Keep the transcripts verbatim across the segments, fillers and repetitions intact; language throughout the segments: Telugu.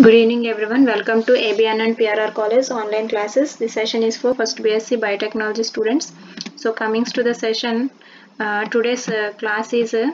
Good evening everyone. Welcome to A B N and P R R College online classes. This session is for first B S c Biotechnology students. So coming to the session, uh, today's uh, class is uh,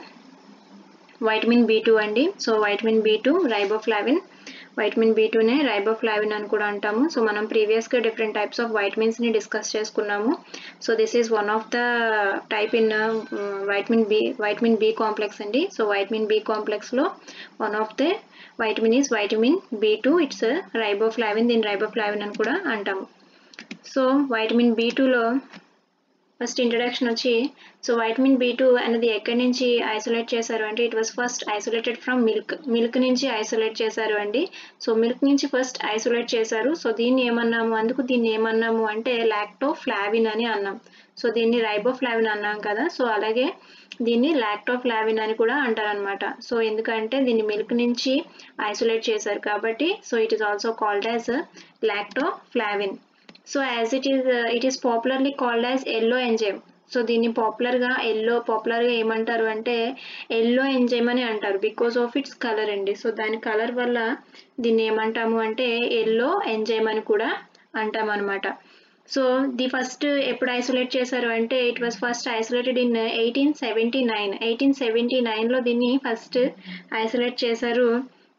vitamin B two అండి. So vitamin B two riboflavin, vitamin B two నే రైబోఫ్లావిన్ అని కూడా అంటాము. సో మనం ప్రీవియస్ గా డిఫరెంట్ టైప్స్ ఆఫ్ వైటమిన్స్ ని డిస్కస్ చేసుకున్నాము. So this is one of the type in vitamin B vitamin B complex అండి. సో వైటమిన్ బి కాంప్లెక్స్ లో one of the vitamin is vitamin B two. It's riboflavin, దీని రైబోఫ్లావిన్ అని కూడా అంటాము. సో వైటమిన్ బి టూ లో ఫస్ట్ ఇంట్రడక్షన్ వచ్చి, సో వైటమిన్ బి టూ అనేది ఎక్కడి నుంచి ఐసోలేట్ చేశారు అంటే it was first isolated from milk milk నుంచి ఐసోలేట్ చేశారు అండి. సో మిల్క్ నుంచి ఫస్ట్ ఐసోలేట్ చేశారు. సో దీన్ని ఏమన్నాము, అందుకు దీన్ని ఏమన్నాము అంటే లాక్టోఫ్లావిన్ అని అన్నాం. సో దీన్ని రైబోఫ్లావిన్ అన్నాం కదా, సో అలాగే దీన్ని లాక్టోఫ్లావిన్ అని కూడా అంటారు అనమాట. సో ఎందుకంటే దీన్ని మిల్క్ నుంచి ఐసోలేట్ చేశారు కాబట్టి, so it is also called as lactoflavin. So as it is uh, it is popularly called as yellow enzyme. So దీన్ని పాపులర్ గా ఎల్లో పాపులర్ గా ఏమంటారు అంటే ఎల్లో ఎంజైమ్ అని అంటారు, బికాస్ ఆఫ్ ఇట్స్ కలర్ అండి. సో దాని కలర్ వల్ల దీన్ని ఏమంటాము అంటే ఎల్లో ఎంజైమ్ అని కూడా అంటాం అనమాట. సో ది ఫస్ట్ ఎప్పుడు ఐసోలేట్ చేశారు అంటే it was first isolated in eighteen seventy nine eighteen seventy nine లో దీన్ని ఫస్ట్ ఐసోలేట్ చేశారు.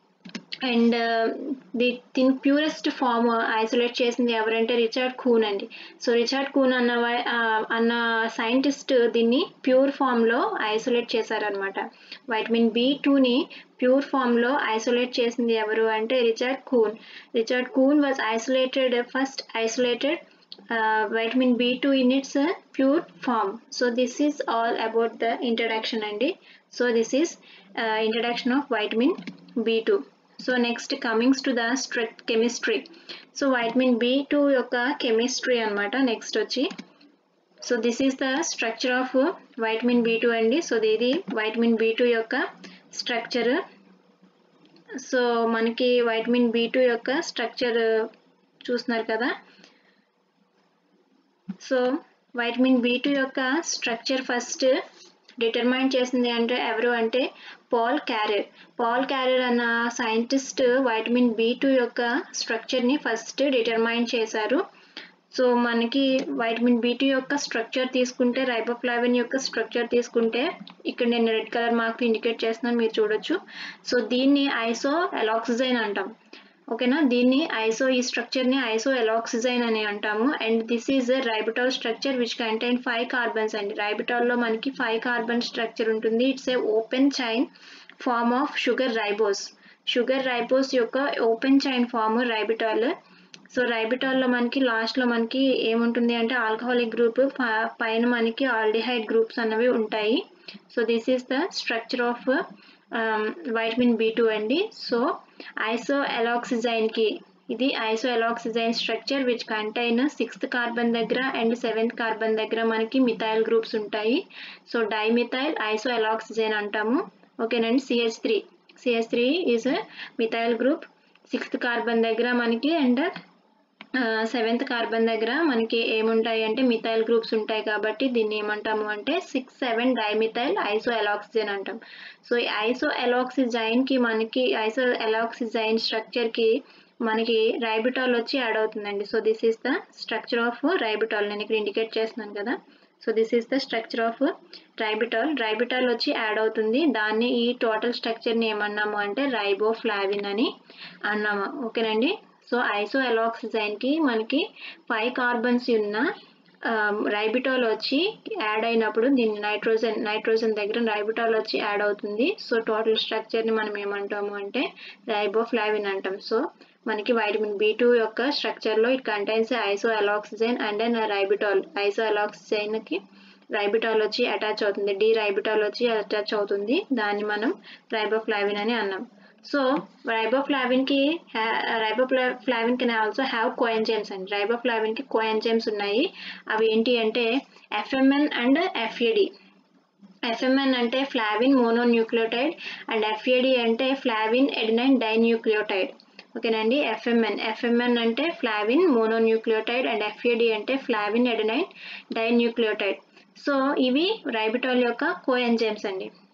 అండ్ ది దీని ప్యూరెస్ట్ ఫామ్ ఐసోలేట్ చేసింది ఎవరంటే రిచర్డ్ కూన్ అండి. సో రిచర్డ్ కూన్ అన్న అన్న సైంటిస్ట్ దీన్ని ప్యూర్ ఫామ్ లో ఐసోలేట్ చేశారనమాట. వైటమిన్ బి టూని ప్యూర్ ఫామ్ లో ఐసోలేట్ చేసింది ఎవరు అంటే Richard Kuhn. Richard Kuhn was isolated first isolated vitamin B two in its pure form. So this is all about the introduction అండి. So this is introduction of vitamin B two. So next comings to the struct chemistry. So vitamin B two యొక్క కెమిస్ట్రీ అనమాట నెక్స్ట్ వచ్చి. So this is the structure of vitamin B two అండి. సో ఇది వైటమిన్ బి టూ యొక్క స్ట్రక్చర్. సో మనకి వైటమిన్ బి టూ యొక్క స్ట్రక్చర్ చూస్తున్నారు కదా. సో వైటమిన్ బి టూ యొక్క స్ట్రక్చర్ ఫస్ట్ డిటర్మైన్ చేసింది అంటే ఎవరు అంటే పాల్ క్యారెర్. పాల్ క్యారెర్ అన్న సైంటిస్ట్ వైటమిన్ బి టూ యొక్క స్ట్రక్చర్ని ఫస్ట్ డిటర్మైన్ చేశారు. సో మనకి వైటమిన్ బి టూ యొక్క స్ట్రక్చర్ తీసుకుంటే, రైబోఫ్లావిన్ యొక్క స్ట్రక్చర్ తీసుకుంటే ఇక్కడ నేను రెడ్ కలర్ మార్క్ ఇండికేట్ చేస్తున్నాను, మీరు చూడొచ్చు. సో దీన్ని ఐసో ఎలాక్సిజైన్ అంటాం, ఓకేనా. దీన్ని ఐసో ఈ స్ట్రక్చర్ ని ఐసో ఎలాక్సిజైన్ అని అంటాము. And this is ribitol structure which contain five carbons అండి. రైబిటాల్ లో మనకి ఫైవ్ కార్బన్ స్ట్రక్చర్ ఉంటుంది. It's a open chain form of sugar ribose. Sugar ribose యొక్క open chain form ribitol. So ribitol లో మనకి లాస్ట్ లో మనకి ఏముంటుంది అంటే ఆల్కహాలిక్ గ్రూప్, పైన మనకి ఆల్డిహైడ్ గ్రూప్స్ అన్నవి ఉంటాయి. So this is the structure of vitamin B two అండి. సో ఐసో ఎలాక్సిజైన్ కి ఇది isoalloxazine structure which contain sixth carbon దగ్గర అండ్ సెవెంత్ కార్బన్ దగ్గర మనకి మిథైల్ గ్రూప్స్ ఉంటాయి. సో డైమిథైల్ ఐసో ఎలాక్సిజైన్ అంటాము, ఓకేనండి. CH three CH three is methyl group. Sixth carbon దగ్గర మనకి అండ్ సెవెంత్ కార్బన్ దగ్గర మనకి ఏముంటాయి అంటే మిథైల్ గ్రూప్స్ ఉంటాయి కాబట్టి దీన్ని ఏమంటాము అంటే సిక్స్ సెవెన్ డైమిథైల్ ఐసో ఎలాక్సిజైన్ అంటాం. సో ఈ ఐసో ఎలాక్సిజైన్ కి మనకి ఐసో ఎలాక్సిజైన్ స్ట్రక్చర్ కి మనకి రైబిటాల్ వచ్చి యాడ్ అవుతుందండి. So this is the structure of ribitol. నేను ఇక్కడ ఇండికేట్ చేస్తున్నాను కదా. So this is the structure of ribitol. Ribitol వచ్చి యాడ్ అవుతుంది. దాన్ని ఈ టోటల్ స్ట్రక్చర్ ని ఏమన్నాము అంటే రైబోఫ్లావిన్ అని అన్నాము, ఓకేనండి. సో ఐసో ఎలాక్సిజైన్ కి మనకి ఫైవ్ కార్బన్స్ ఉన్న రైబిటాల్ వచ్చి యాడ్ అయినప్పుడు దీన్ని నైట్రోజన్ నైట్రోజన్ దగ్గర రైబిటాల్ వచ్చి యాడ్ అవుతుంది. సో టోటల్ స్ట్రక్చర్ ని మనం ఏమంటాము అంటే రైబోఫ్లావిన్ అంటాం. సో మనకి వైటమిన్ బి టూ యొక్క స్ట్రక్చర్ లో it contains iso alloxazine and then ribitol. Iso ఎలాక్సిజైన్ కి రైబిటాల్ వచ్చి అటాచ్ అవుతుంది, డి రైబిటాల్ వచ్చి అటాచ్ అవుతుంది. దాన్ని మనం రైబోఫ్లావిన్ అని అన్నాం. సో రైబోఫ్లావిన్ కి riboflavin can also have coenzymes అండి. రైబోఫ్లావిన్ కి కోఎంజైమ్స్ ఉన్నాయి. అవి ఏంటి అంటే ఎఫ్ఎంఎన్ అండ్ ఎఫ్ఏడి. ఎఫ్ఎంఎన్ అంటే ఫ్లావిన్ మోనోన్యూక్లియోటైడ్ అండ్ ఎఫ్ఏడి అంటే ఫ్లావిన్ ఎడినైన్ డైన్యూక్లియోటైడ్, ఓకేనండి. ఎఫ్ఎంఎన్ ఎఫ్ఎంఎన్ అంటే ఫ్లావిన్ మోనోన్యూక్లియోటైడ్ అండ్ ఎఫ్ఏడి అంటే ఫ్లావిన్ ఎడినైన్ డైన్యూక్లియోటైడ్. సో ఇవి రైబిటాల్ యొక్క కోఎంజైమ్స్ అండి.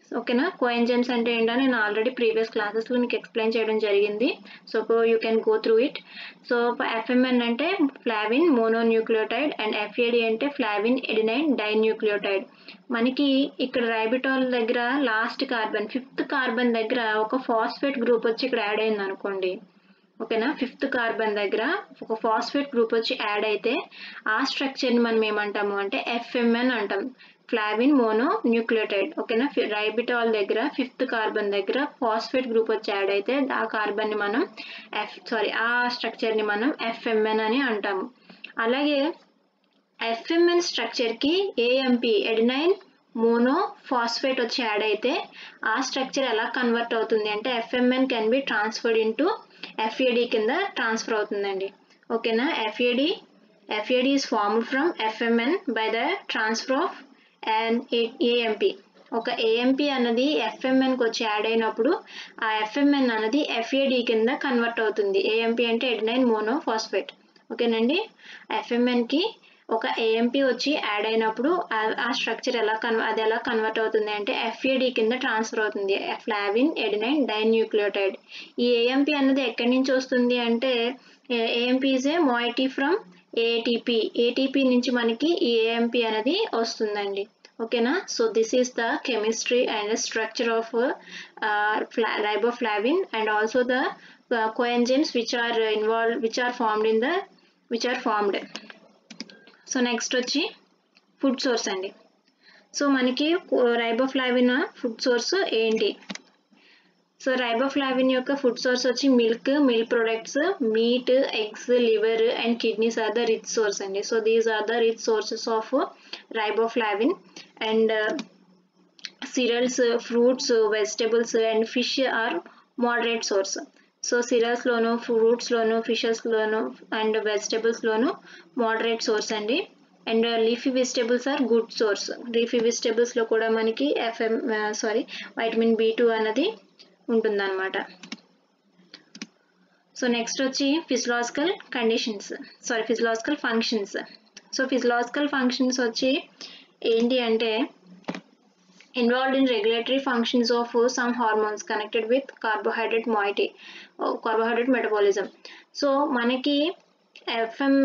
ఓకేనా. కోఎంజైమ్స్ అంటే ఏంటో నేను ఆల్రెడీ ప్రీవియస్ క్లాసెస్లో మీకు ఎక్స్ప్లెయిన్ చేయడం జరిగింది. So you can go through it. So FMN అంటే ఫ్లావిన్ మోనోన్యూక్లియోటైడ్ అండ్ ఎఫ్ఏడి అంటే ఫ్లావిన్ ఎడినైన్ డైన్యూక్లియోటైడ్. మనకి ఇక్కడ రైబిటాల్ దగ్గర లాస్ట్ కార్బన్ ఫిఫ్త్ కార్బన్ దగ్గర ఒక ఫాస్ఫేట్ గ్రూప్ వచ్చి ఇక్కడ యాడ్ అయింది అనుకోండి. ఓకేనా, ఫిఫ్త్ కార్బన్ దగ్గర ఒక ఫాస్ఫేట్ గ్రూప్ వచ్చి యాడ్ అయితే ఆ స్ట్రక్చర్ని మనం ఏమంటాము అంటే ఎఫ్ఎంఎన్ అంటాం, ఫ్లావిన్ మోనో న్యూక్లియోటైడ్. ఓకేనా, రైబిటాల్ దగ్గర ఫిఫ్త్ కార్బన్ దగ్గర ఫాస్ఫేట్ గ్రూప్ వచ్చి యాడ్ అయితే ఆ కార్బన్ని మనం ఎఫ్ సారీ ఆ స్ట్రక్చర్ని మనం ఎఫ్ఎంఎన్ అని అంటాము. అలాగే ఎఫ్ఎంఎన్ స్ట్రక్చర్కి ఏఎంపి ఎడినైన్ మోనో ఫాస్ఫేట్ వచ్చి యాడ్ అయితే ఆ స్ట్రక్చర్ ఎలా కన్వర్ట్ అవుతుంది అంటే FMN can be transferred into FAD కింద ట్రాన్స్ఫర్ అవుతుందండి. ఓకేనా, FAD FAD is formed from FMN by the transfer of and AMP. ఒక ఏఎంపి అన్నది ఎఫ్ఎంఎన్కి వచ్చి యాడ్ అయినప్పుడు ఆ ఎఫ్ఎంఎన్ అన్నది ఎఫ్ఏడి కింద కన్వర్ట్ అవుతుంది. ఏఎంపి అంటే ఎడినైన్ మోనో ఫాస్ఫేట్. ఓకేనండి, ఎఫ్ఎంఎన్కి ఒక ఏఎంపి వచ్చి యాడ్ అయినప్పుడు ఆ స్ట్రక్చర్ ఎలా కన్వ అది ఎలా కన్వర్ట్ అవుతుంది అంటే ఎఫ్ఏడి కింద ట్రాన్స్ఫర్ అవుతుంది, ఫ్లావిన్ ఎడినైన్ డైన్యూక్లియోటైడ్. ఈ ఏఎంపి అన్నది ఎక్కడి నుంచి వస్తుంది అంటే AMP is a moiety from ATP. ATP నుంచి మనకి ఈ ఏఎంపి అనేది వస్తుందండి. ఓకేనా, so this is the chemistry and structure of riboflavin and also the coenzymes which are involve which are formed in the which are formed. So next వచ్చి ఫుడ్ సోర్స్ అండి. సో మనకి రైబోఫ్లావిన్ ఫుడ్ సోర్స్ ఏంటి? సో రైబోఫ్లావిన్ యొక్క ఫుడ్ సోర్స్ వచ్చి milk, milk products, meat, eggs, liver and kidneys are the rich source అండి. So these are the rich sources of riboflavin. And cereals, fruits, vegetables and fish are moderate source. So సిరల్స్లోను, ఫ్రూట్స్లోను, ఫిషెస్లోను అండ్ వెజిటబుల్స్లోను మోడరేట్ సోర్స్ అండి. And leafy vegetables are good source. Leafy వెజిటబుల్స్లో కూడా మనకి FM sorry vitamin B two అన్నది ఉంటుందన్నమాట. సో నెక్స్ట్ వచ్చి physiological conditions sorry physiological functions. So physiological functions వచ్చి ఏంటి అంటే involved in regulatory functions of some hormones connected with carbohydrate moiety, carbohydrate metabolism. So మనకి ఎఫ్ఎం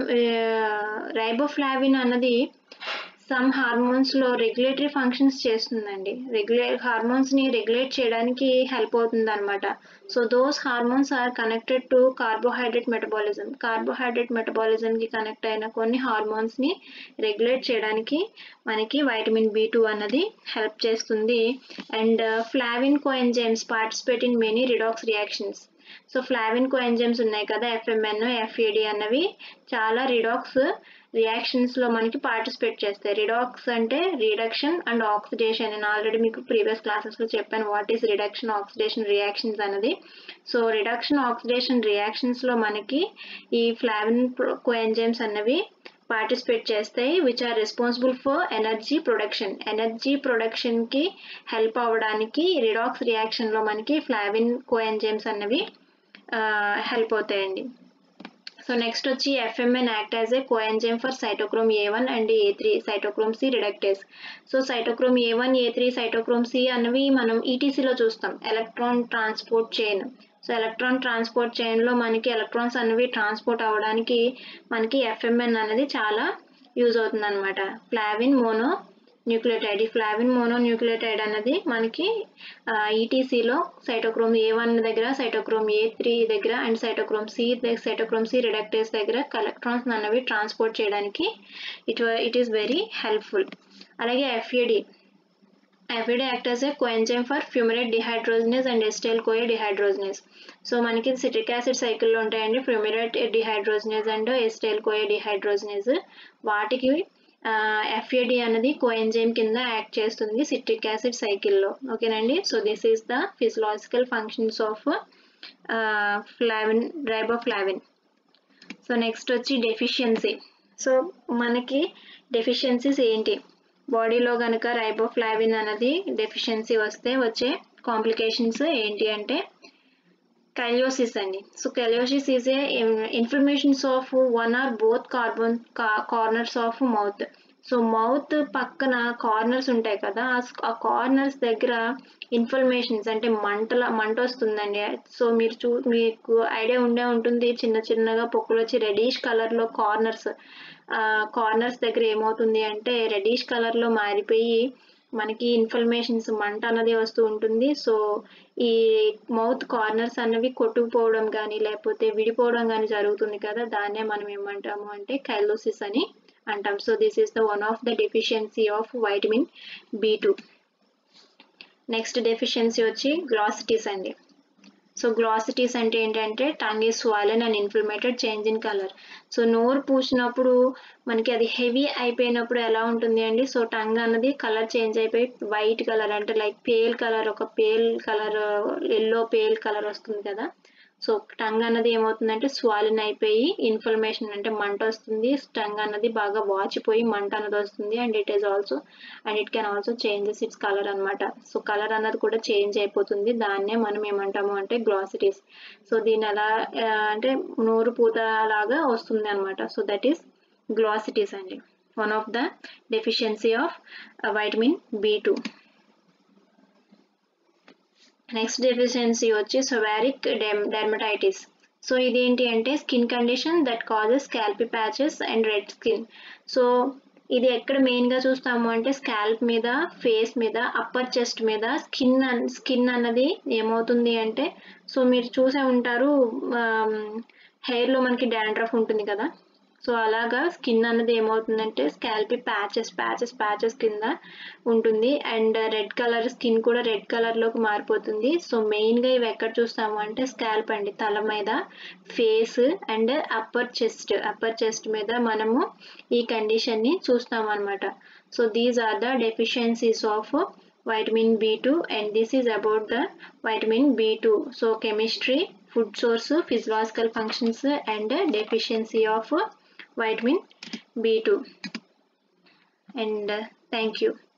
రైబోఫ్లావిన్ అన్నది సమ్ హార్మోన్స్లో రెగ్యులేటరీ ఫంక్షన్స్ చేస్తుందండి. రెగ్యులే హార్మోన్స్ని రెగ్యులేట్ చేయడానికి హెల్ప్ అవుతుంది అనమాట. So those hormones are connected to carbohydrate metabolism. Carbohydrate మెటబాలిజంకి కనెక్ట్ అయిన కొన్ని హార్మోన్స్ని రెగ్యులేట్ చేయడానికి మనకి వైటమిన్ బి టూ అన్నది హెల్ప్ చేస్తుంది. And flavin coenzymes participate in many redox reactions. So flavin coenzymes ఉన్నాయి కదా, ఎఫ్ఎంఎన్, ఎఫ్ఏడి అన్నవి చాలా రిడాక్స్ రియాక్షన్స్లో మనకి పార్టిసిపేట్ చేస్తాయి. రిడాక్స్ అంటే రిడక్షన్ అండ్ ఆక్సిడేషన్. నేను ఆల్రెడీ మీకు ప్రీవియస్ క్లాసెస్లో చెప్పాను what is reduction oxidation reactions అనేది. సో రిడక్షన్ ఆక్సిడేషన్ రియాక్షన్స్లో మనకి ఈ ఫ్లావిన్ కోఎంజైమ్స్ అన్నవి పార్టిసిపేట్ చేస్తాయి which are responsible for energy production. Energy ప్రొడక్షన్కి హెల్ప్ అవ్వడానికి రిడాక్స్ రియాక్షన్లో మనకి ఫ్లావిన్ కోఎంజైమ్స్ అన్నవి హెల్ప్ అవుతాయండి. సో నెక్స్ట్ వచ్చి FMN act as a coenzyme for cytochrome A one and A three cytochrome C reductase. So cytochrome A one, A three, cytochrome C అన్నవి మనం ఈటీసీలో చూస్తాం, electron transport chain. So electron transport చైన్లో మనకి ఎలక్ట్రాన్స్ అనేవి ట్రాన్స్పోర్ట్ అవ్వడానికి మనకి ఎఫ్ఎంఎన్ అనేది చాలా యూజ్ అవుతుంది అనమాట. Flavin mono nucleotide. ఈ ఫ్లావిన్ మోనో న్యూక్లియోటైడ్ అనేది మనకి ఈటీసీలో సైటోక్రోమ్ ఏ వన్ దగ్గర, సైటోక్రోమ్ ఏ త్రీ దగ్గర and cytochrome C cytochrome C reductase దగ్గర ఎలక్ట్రాన్స్ అనేవి ట్రాన్స్పోర్ట్ చేయడానికి it it is very helpful. అలాగే FAD FAD act as a coenzyme for fumarate dehydrogenase and acetyl CoA dehydrogenase. So మనకి సిట్రిక్ యాసిడ్ సైకిల్లో ఉంటాయండి fumarate dehydrogenase and acetyl CoA dehydrogenase. వాటికి ఎఫ్ఏడి అనేది కోఎంజైమ్ కింద యాక్ట్ చేస్తుంది సిట్రిక్ యాసిడ్ సైకిల్లో. ఓకేనండి, so this is the physiological functions of flavin riboflavin. So next వచ్చి డెఫిషియన్సీ. సో మనకి డెఫిషియన్సీస్ ఏంటి? బాడీలో కనుక రైబోఫ్లావిన్ అనేది డెఫిషియన్సీ వస్తే వచ్చే కాంప్లికేషన్స్ ఏంటి అంటే కైలోసిస్ అండి. So cheilosis is a inflammations of one or both carbon corners of mouth. So mouth పక్కన కార్నర్స్ ఉంటాయి కదా, ఆ కార్నర్స్ దగ్గర ఇన్ఫర్మేషన్స్ అంటే మంటల మంట వస్తుందండి. సో మీరు చూ మీకు ఐడియా ఉండే ఉంటుంది, చిన్న చిన్నగా పొక్కులు వచ్చి రెడిష్ కలర్లో కార్నర్స్ కార్నర్స్ దగ్గర ఏమవుతుంది అంటే రెడిష్ కలర్లో మారిపోయి మనకి ఇన్ఫర్మేషన్స్ మంట అన్నది వస్తూ ఉంటుంది. సో ఈ మౌత్ కార్నర్స్ అన్నవి కొట్టుకుపోవడం కానీ లేకపోతే విడిపోవడం కానీ జరుగుతుంది కదా, దాన్నే మనం ఏమంటాము అంటే కైలోసిస్ అని అంటాం. So this is the one of the deficiency of vitamin B two. Next deficiency వచ్చి గ్లాసిటీస్ అండి. సో గ్లాసిటీస్ అంటే ఏంటంటే tongue is swollen and inflamed, change in colour. So నోరు పూసినప్పుడు మనకి అది హెవీ అయిపోయినప్పుడు ఎలా ఉంటుంది అండి, సో టంగ్ అన్నది కలర్ చేంజ్ అయిపోయి వైట్ కలర్ అంటే లైక్ పేల్ కలర్, ఒక pale colour yellow pale colour వస్తుంది కదా. సో టంగ్ అన్నది ఏమవుతుందంటే స్వాలిన్ అయిపోయి ఇన్ఫ్లమేషన్ అంటే మంట వస్తుంది, టంగ్ అన్నది బాగా వాచిపోయి మంట అన్నది వస్తుంది. And it is also and it can also changes its colour అనమాట. సో కలర్ అన్నది కూడా చేంజ్ అయిపోతుంది, దాన్నే మనం ఏమంటాము అంటే గ్లాసిటీస్. సో దీని ఎలా అంటే నోరు పూత లాగా వస్తుంది అనమాట. సో దట్ ఈస్ గ్లాసిటీస్ అండి, one of the deficiency of vitamin B two. Next deficiency వచ్చి సోవారిక్ డెర్మటైటిస్. సో ఇదేంటి అంటే skin condition that causes scaly patches and red skin. So ఇది ఎక్కడ మెయిన్గా చూస్తాము అంటే స్కాల్ప్ మీద, ఫేస్ మీద, అప్పర్ చెస్ట్ మీద స్కిన్ స్కిన్ అన్నది ఏమవుతుంది అంటే, సో మీరు చూసే ఉంటారు హెయిర్లో మనకి డాండ్రఫ్ ఉంటుంది కదా, సో అలాగా స్కిన్ అన్నది ఏమవుతుందంటే స్కాల్పీ ప్యాచెస్ ప్యాచెస్ ప్యాచెస్ కింద ఉంటుంది. అండ్ రెడ్ కలర్ స్కిన్ కూడా రెడ్ కలర్లోకి మారిపోతుంది. సో మెయిన్గా ఇవి ఎక్కడ చూస్తాము అంటే స్కాల్ప్ అండి, తల మీద, face and upper chest upper chest మీద మనము ఈ కండిషన్ని చూస్తాం అనమాట. So these are the deficiencies of vitamin B two, and this is about the vitamin B two. So chemistry, food source, physiological functions and deficiency of vitamin B two. And uh, thank you.